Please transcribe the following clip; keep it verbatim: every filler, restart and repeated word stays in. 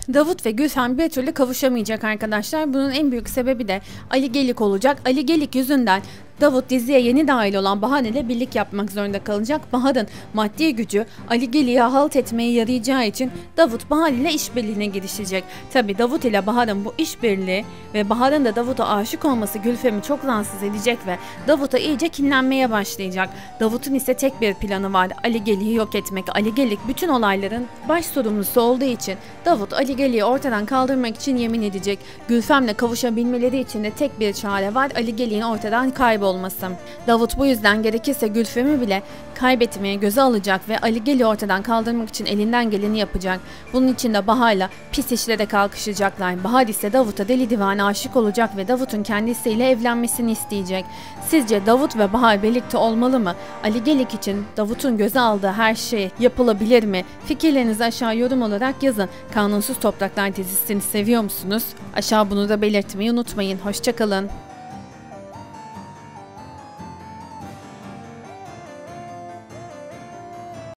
Davut ve Gülfem bir türlü kavuşamayacak arkadaşlar. Bunun en büyük sebebi de Ali Gelik olacak. Ali Gelik yüzünden Davut diziye yeni dahil olan Bahar ile birlik yapmak zorunda kalacak. Bahar'ın maddi gücü Ali Gelik'e halt etmeye yarayacağı için Davut Bahar ile işbirliğine girişecek. Tabi Davut ile Bahar'ın bu işbirliği ve Bahar'ın da Davut'a aşık olması Gülfem'i çok rahatsız edecek ve Davut'a iyice kinlenmeye başlayacak. Davut'un ise tek bir planı var: Ali Gelik'i yok etmek. Ali Gelik bütün olayların baş sorumlusu olduğu için Davut Ali Gelik'i ortadan kaldırmak için yemin edecek. Gülfem'le kavuşabilmeleri için de tek bir çare var: Ali Gelik'in ortadan kaybolması. Davut bu yüzden gerekirse Gülfem'i bile kaybetmeye göze alacak ve Ali Gelik'i ortadan kaldırmak için elinden geleni yapacak. Bunun için de Bahar'la pis işlere kalkışacaklar. Bahar ise Davut'a deli divane aşık olacak ve Davut'un kendisiyle evlenmesini isteyecek. Sizce Davut ve Bahar birlikte olmalı mı? Ali Gelik için Davut'un göze aldığı her şey yapılabilir mi? Fikirlerinizi aşağı yorum olarak yazın. Kanunsuz Topraklar dizisini seviyor musunuz? Aşağı bunu da belirtmeyi unutmayın. Hoşça kalın.